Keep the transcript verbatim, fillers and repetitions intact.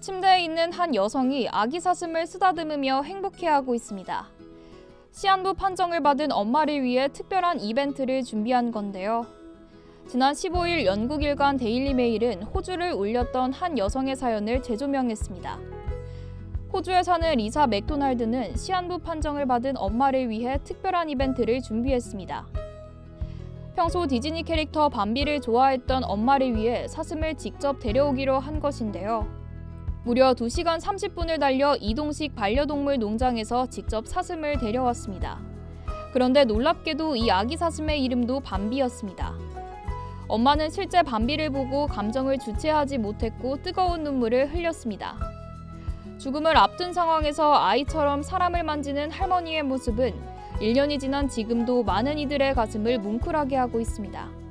침대에 있는 한 여성이 아기 사슴을 쓰다듬으며 행복해하고 있습니다. 시한부 판정을 받은 엄마를 위해 특별한 이벤트를 준비한 건데요. 지난 십오일 영국일간 데일리메일은 호주를 울렸던 한 여성의 사연을 재조명했습니다. 호주에 사는 리사 맥도날드는 시한부 판정을 받은 엄마를 위해 특별한 이벤트를 준비했습니다. 평소 디즈니 캐릭터 밤비를 좋아했던 엄마를 위해 사슴을 직접 데려오기로 한 것인데요. 무려 두 시간 삼십 분을 달려 이동식 반려동물 농장에서 직접 사슴을 데려왔습니다. 그런데 놀랍게도 이 아기 사슴의 이름도 밤비였습니다. 엄마는 실제 밤비를 보고 감정을 주체하지 못했고 뜨거운 눈물을 흘렸습니다. 죽음을 앞둔 상황에서 아이처럼 사람을 만지는 할머니의 모습은 일 년이 지난 지금도 많은 이들의 가슴을 뭉클하게 하고 있습니다.